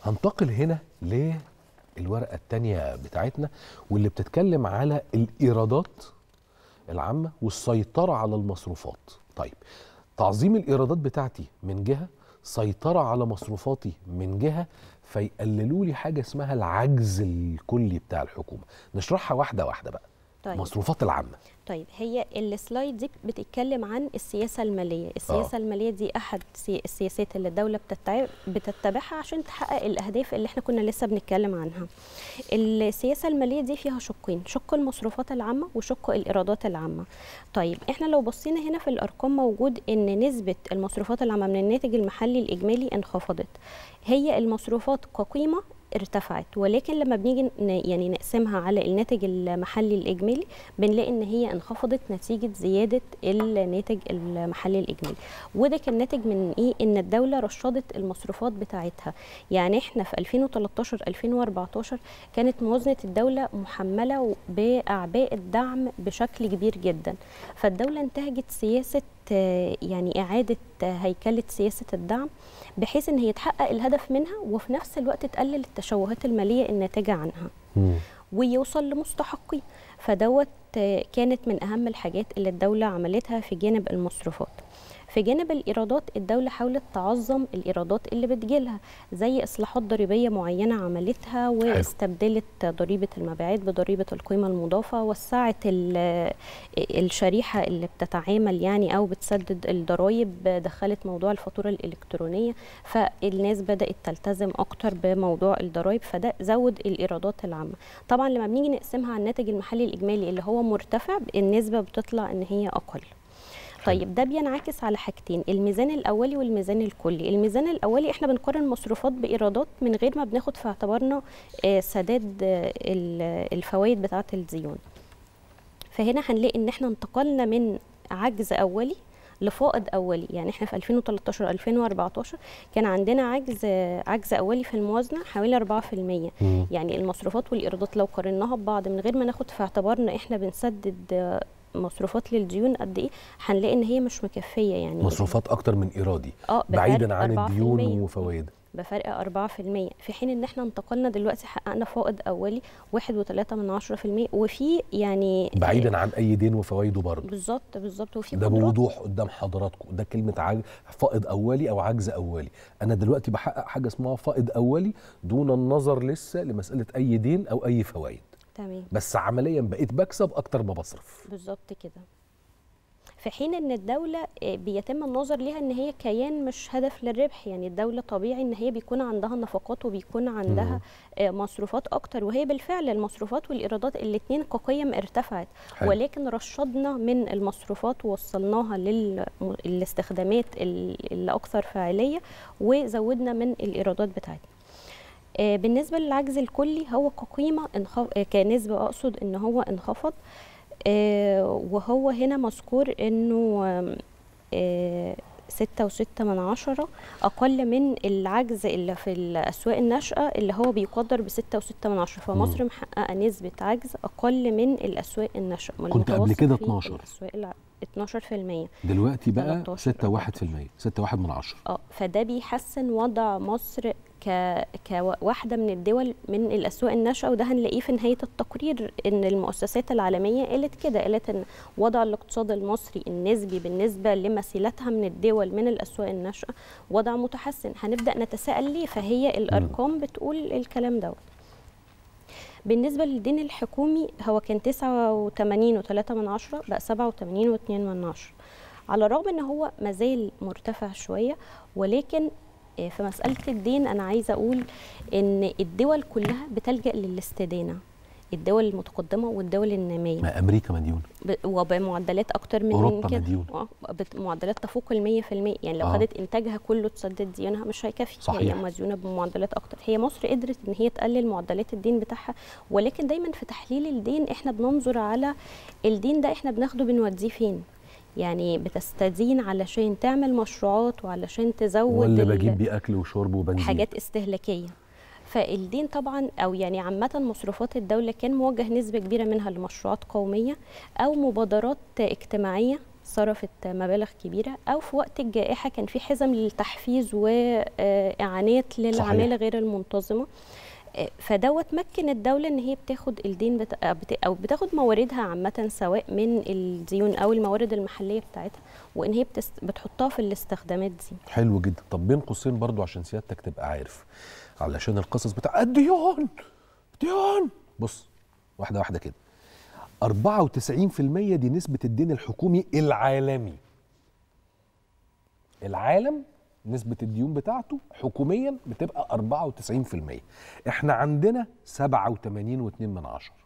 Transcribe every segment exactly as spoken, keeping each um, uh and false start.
هنتقل هنا للورقة التانية بتاعتنا واللي بتتكلم على الإيرادات العامة والسيطرة على المصروفات. طيب، تعظيم الإيرادات بتاعتي من جهة، سيطرة على مصروفاتي من جهة، فيقللوا لي حاجة اسمها العجز الكلي بتاع الحكومة. نشرحها واحدة واحدة بقى. طيب. مصروفات العامة. طيب، هي السلايد دي بتتكلم عن السياسة المالية. السياسة آه. المالية دي أحد السياسات اللي الدولة بتتبعها عشان تحقق الأهداف اللي احنا كنا لسه بنتكلم عنها. السياسة المالية دي فيها شقين، شق المصروفات العامة وشق الإيرادات العامة. طيب، احنا لو بصينا هنا في الأرقام موجود إن نسبة المصروفات العامة من الناتج المحلي الإجمالي انخفضت. هي المصروفات كقيمة ارتفعت، ولكن لما بنيجي يعني نقسمها على الناتج المحلي الإجمالي بنلاقي إن هي انخفضت نتيجة زيادة الناتج المحلي الإجمالي. وده كان ناتج من إيه؟ إن الدولة رشدت المصروفات بتاعتها. يعني إحنا في ألفين وتلتاشر ألفين وأربعتاشر كانت موازنة الدولة محملة بأعباء الدعم بشكل كبير جدا، فالدولة انتهجت سياسة يعني إعادة هيكلة سياسة الدعم بحيث إن هي تحقق الهدف منها وفي نفس الوقت تقلل التشوهات المالية الناتجة عنها م. ويوصل لمستحقيه. فدوت كانت من أهم الحاجات اللي الدولة عملتها في جانب المصروفات. في جانب الإيرادات الدولة حاولت تعظم الإيرادات اللي بتجيلها، زي إصلاحات ضريبية معينة عملتها واستبدلت ضريبة المبيعات بضريبة القيمة المضافة، وسعت الشريحة اللي بتتعامل يعني أو بتسدد الضرايب، دخلت موضوع الفاتورة الإلكترونية، فالناس بدأت تلتزم أكتر بموضوع الضرايب، فده زود الإيرادات العامة. طبعا لما بنيجي نقسمها على الناتج المحلي الإجمالي اللي هو مرتفع، النسبة بتطلع إن هي أقل. طيب، ده بينعكس على حاجتين، الميزان الاولي والميزان الكلي. الميزان الاولي احنا بنقارن مصروفات بايرادات من غير ما بناخد في اعتبارنا سداد الفوائد بتاعه الديون. فهنا هنلاقي ان احنا انتقلنا من عجز اولي لفائض اولي. يعني احنا في ألفين وتلتاشر ألفين وأربعتاشر كان عندنا عجز عجز اولي في الموازنه حوالي أربعة في المية. يعني المصروفات والايرادات لو قارناها ببعض من غير ما ناخد في اعتبارنا احنا بنسدد مصروفات للديون قد ايه، هنلاقي ان هي مش مكفيه. يعني مصروفات اكتر من ايرادي اه بعيدا عن الديون وفوائدها بفرق أربعة في المية، في حين ان احنا انتقلنا دلوقتي حققنا فائض اولي واحد وثلاثة من عشرة في المية، وفي يعني بعيدا عن اي دين وفوائده برضه. بالظبط بالظبط. وفي ده بوضوح قدام حضراتكم، ده كلمه عج... فائض اولي او عجز اولي. انا دلوقتي بحقق حاجه اسمها فائض اولي دون النظر لسه لمساله اي دين او اي فوائد. تمام. بس عمليا بقيت بكسب اكتر ما بصرف. بالظبط كده. في حين ان الدوله بيتم النظر ليها ان هي كيان مش هدف للربح. يعني الدوله طبيعي ان هي بيكون عندها نفقات وبيكون عندها مم. مصروفات اكتر، وهي بالفعل المصروفات والايرادات الاثنين كقيم ارتفعت. حلو. ولكن رشدنا من المصروفات ووصلناها للاستخدامات اللي اكثر فاعليه، وزودنا من الايرادات بتاعتنا. بالنسبه للعجز الكلي هو كقيمه انخف... كنسبه اقصد ان هو انخفض، وهو هنا مذكور انه ستة وستة من عشرة أقل من العجز اللي في الأسواق الناشئة اللي هو بيقدر بستة وستة من عشرة. فمصر محققة نسبة عجز أقل من الأسواق الناشئة. كنت قبل كده اتناشر اتناشر في المية، دلوقتي بقى ستة وواحد في المية، ستة وواحد من عشرة. اه فده بيحسن وضع مصر ك كواحده من الدول من الاسواق الناشئه. وده هنلاقيه في نهايه التقرير ان المؤسسات العالميه قالت كده، قالت ان وضع الاقتصاد المصري النسبي بالنسبه لمثيلتها من الدول من الاسواق الناشئه وضع متحسن. هنبدا نتساءل ليه، فهي الارقام بتقول الكلام دوت. بالنسبه للدين الحكومي هو كان تسعة وثمانين وثلاثة من عشرة بقى سبعة وثمانين واثنين من عشرة، على الرغم ان هو مازال مرتفع شويه. ولكن في مسألة الدين أنا عايزة أقول إن الدول كلها بتلجأ للاستدانة، الدول المتقدمة والدول النامية. ما أمريكا مديونة وبمعدلات أكتر من أوروبا كده، مديونة، معدلات تفوق المية في المية. يعني لو آه. خدت إنتاجها كله تسدد ديونها مش هيكفي. صحيح. هي مديونة بمعدلات أكتر. هي مصر قدرت إن هي تقلل معدلات الدين بتاعها، ولكن دايما في تحليل الدين إحنا بننظر على الدين ده إحنا بناخده بنوديه فين. يعني بتستدين علشان تعمل مشروعات وعلشان تزود ولا بجيب بيه اكل وشرب وبنزين، حاجات استهلاكيه. فالدين طبعا او يعني عامه مصروفات الدوله كان موجه نسبه كبيره منها لمشروعات قوميه او مبادرات اجتماعيه صرفت مبالغ كبيره، او في وقت الجائحه كان في حزم للتحفيز واعانات للعماله غير المنتظمه. فدوت مكن الدوله ان هي بتاخد الدين بتا... او بتاخد مواردها عامه، سواء من الديون او الموارد المحليه بتاعتها، وان هي بتست... بتحطها في الاستخدامات دي. حلو جدا. طب بين قوسين برضو عشان سيادتك تبقى عارف، علشان القصص بتاع الديون ديون، بص واحده واحده كده. أربعة وتسعين في المية دي نسبه الدين الحكومي العالمي. العالم نسبة الديون بتاعته حكوميا بتبقى أربعة وتسعين في المية. احنا عندنا سبعة وثمانين فاصلة اثنين من عشرة.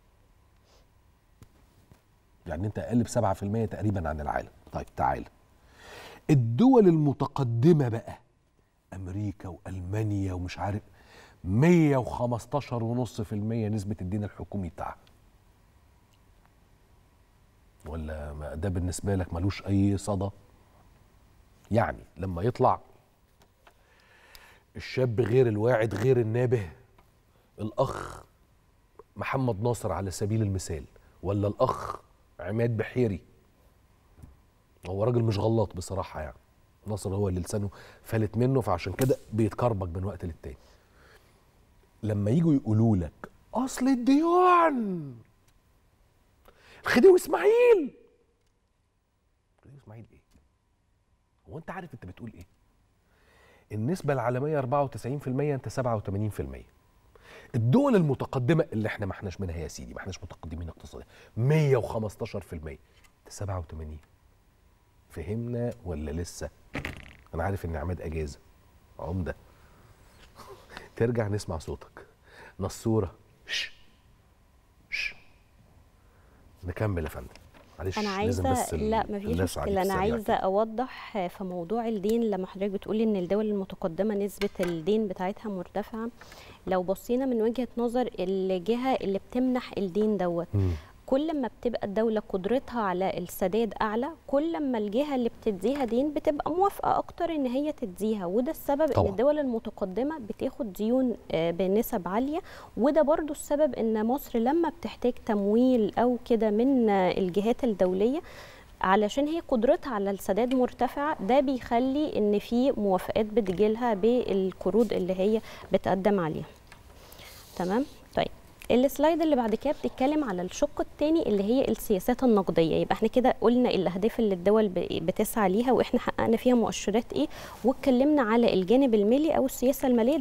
يعني انت اقل بسبعة في المية تقريبا عن العالم. طيب تعالى الدول المتقدمة بقى، امريكا والمانيا ومش عارف، مية وخمستاشر فاصلة خمسة في المية نسبة الدين الحكومي بتاعها. ولا ده بالنسبة لك ملوش اي صدى؟ يعني لما يطلع الشاب غير الواعد غير النابه، الأخ محمد ناصر على سبيل المثال، ولا الأخ عماد بحيري، هو راجل مش غلط بصراحة يعني، ناصر هو اللي لسانه فلت منه فعشان كده بيتكربك من وقت للتاني. لما يجوا يقولوا لك أصل الديوان الخديوي إسماعيل، الخديوي إسماعيل إيه؟ هو انت عارف انت بتقول ايه؟ النسبة العالمية أربعة وتسعين في المية، انت سبعة وثمانين في المية. الدول المتقدمة اللي احنا ما احناش منها يا سيدي، ما احناش متقدمين اقتصاديا، مية وخمستاشر في المية، انت سبعة وثمانين. فهمنا ولا لسه؟ انا عارف ان عماد اجازة عمدة. ترجع نسمع صوتك. نصورة ش ش نكمل يا فندم. معلش انا عايزه، لا مفيش مشكله، انا عايزه اوضح في موضوع الدين. لما حضرتك بتقولي ان الدول المتقدمه نسبه الدين بتاعتها مرتفعه، لو بصينا من وجهه نظر الجهه اللي بتمنح الدين دوت، كل ما بتبقى الدوله قدرتها على السداد اعلى، كل ما الجهه اللي بتديها دين بتبقى موافقه اكتر ان هي تديها. وده السبب طبعا. ان الدول المتقدمه بتاخد ديون بنسب عاليه، وده برضو السبب ان مصر لما بتحتاج تمويل او كده من الجهات الدوليه علشان هي قدرتها على السداد مرتفعه، ده بيخلي ان في موافقات بتجيلها بالقروض اللي هي بتقدم عليها. تمام؟ طيب السلايد اللي بعد كده بتتكلم على الشق الثاني اللي هي السياسات النقديه. يبقى احنا كده قلنا الاهداف اللي الدول بتسعى ليها واحنا حققنا فيها مؤشرات ايه، واتكلمنا على الجانب المالي او السياسه الماليه.